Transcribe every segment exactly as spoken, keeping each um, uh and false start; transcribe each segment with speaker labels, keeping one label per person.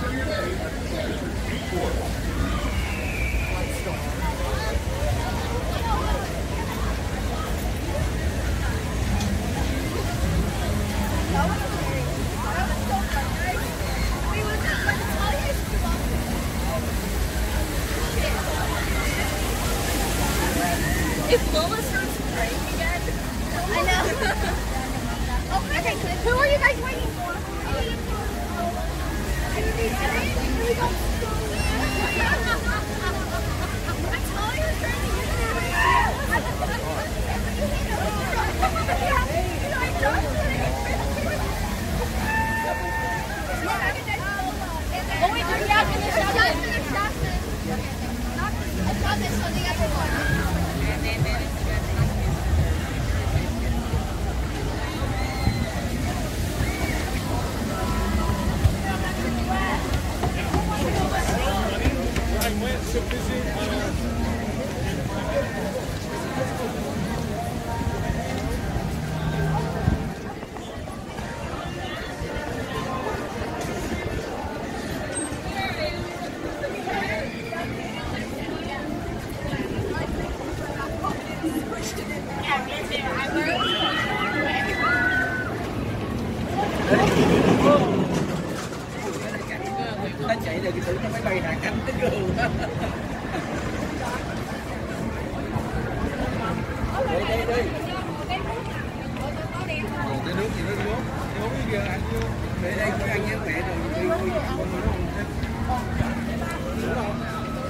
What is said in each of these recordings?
Speaker 1: If Lola starts crying again, I know. Oh, okay, who are you guys waiting for? I told you you're trying to get oh, wait, they're back in the shotgun. I saw this on the other one.
Speaker 2: So busy.
Speaker 3: Ta chạy được cái thứ nó máy bay hạ cánh tới đường đó. Đi đi đi.
Speaker 2: Cái nước gì đó uống, uống cái giờ ăn vô.
Speaker 3: Để đây có ăn với mẹ rồi đi đi. Đúng không?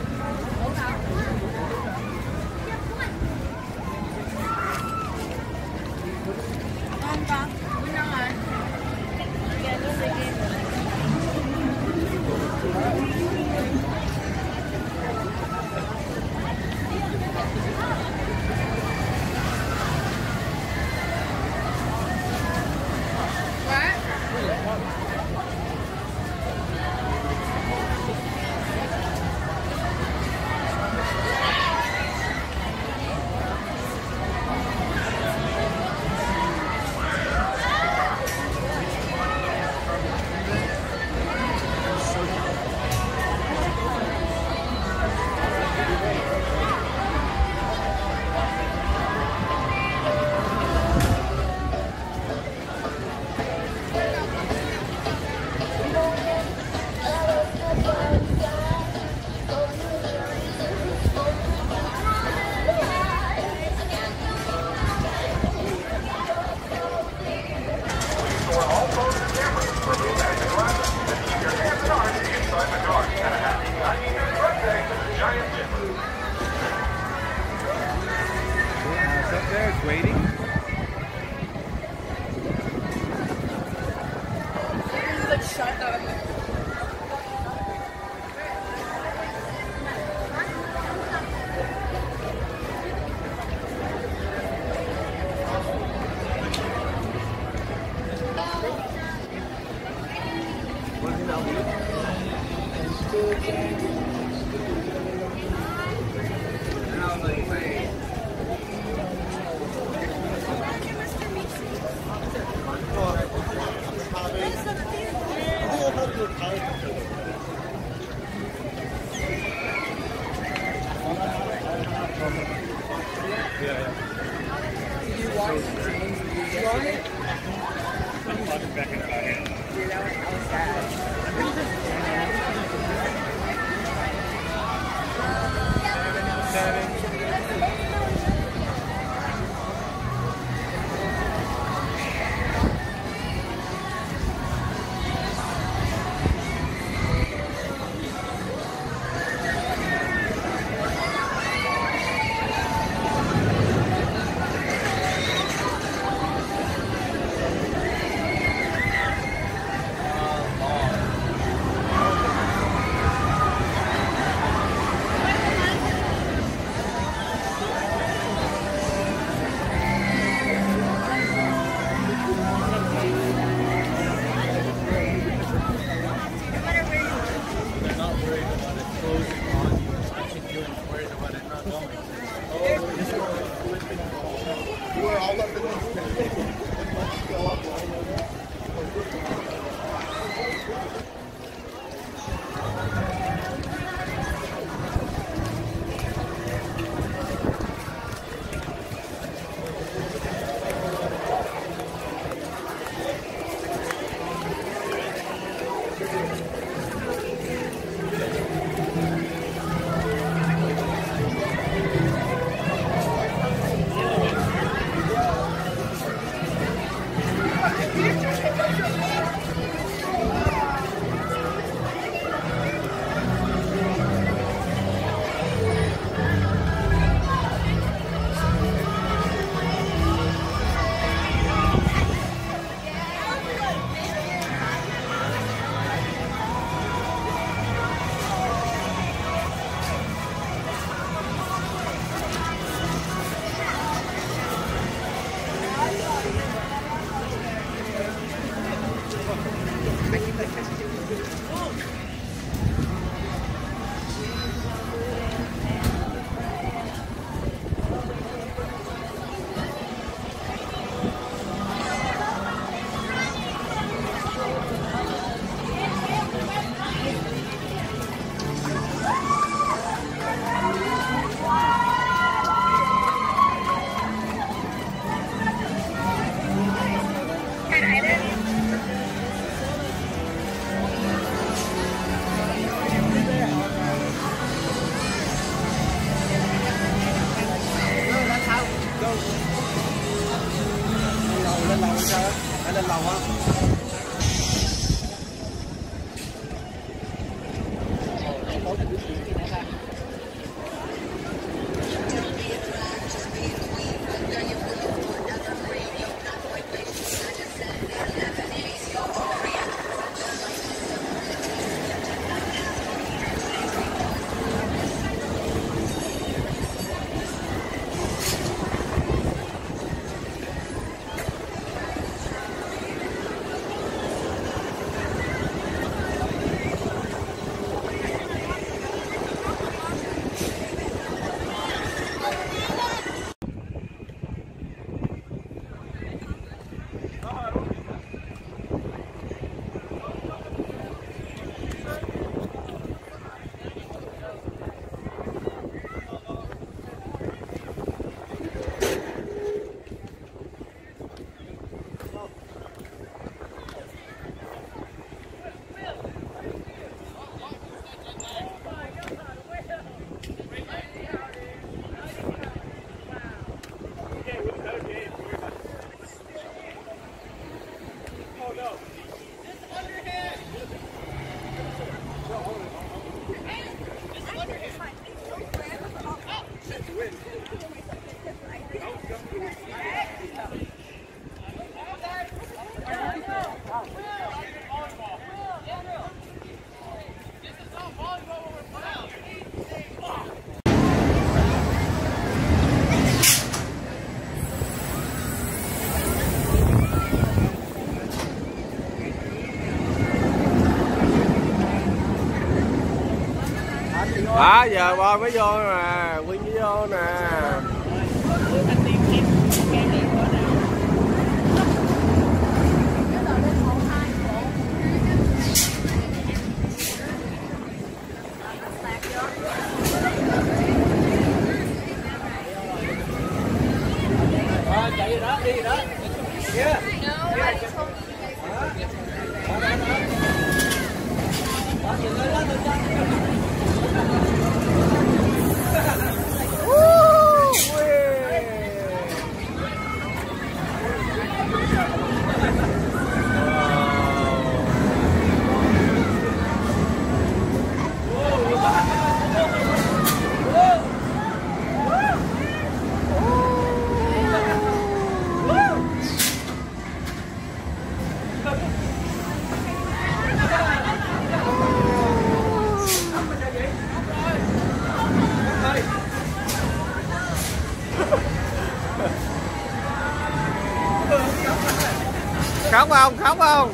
Speaker 1: Con con, bên đâu rồi?
Speaker 2: There's waiting.
Speaker 1: Like, shut up.
Speaker 3: Lên lầu sao á? Phải lên lầu không?
Speaker 4: Đó giờ bo mới vô nè, Quyên mới vô nè.
Speaker 3: Ờ, chạy rồi đó, đi rồi đó. Kia.
Speaker 4: Khóc không? Khóc không?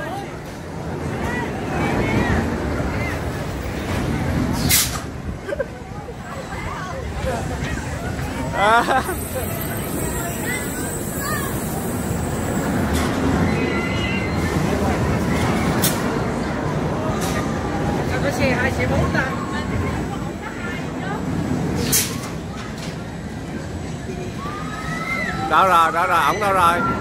Speaker 4: À.
Speaker 3: Có xe hai xe bốn ta.
Speaker 4: Đâu rồi, đâu rồi, ổng đâu rồi?